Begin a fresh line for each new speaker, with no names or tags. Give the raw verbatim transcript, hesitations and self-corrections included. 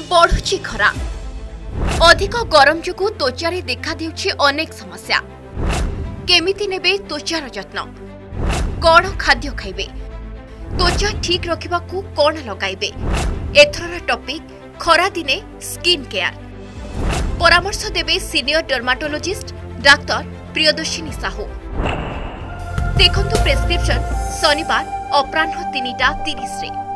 बढ़ुची खरा अधिक गरम जो त्वचा देखा देउछि अनेक समस्या केमिति नेबे त्वचार जत्न कौन खाद्य खाइबे त्वचा ठीक रखा कौन लगाइबे एथर टॉपिक खरा दिने स्किन केयर परामर्श देबे senior dermatologist doctor Priyadarshini Sahu. देखंतु प्रेस्क्रिप्शन शनिवार अपराह्न तीन टा तीस रे।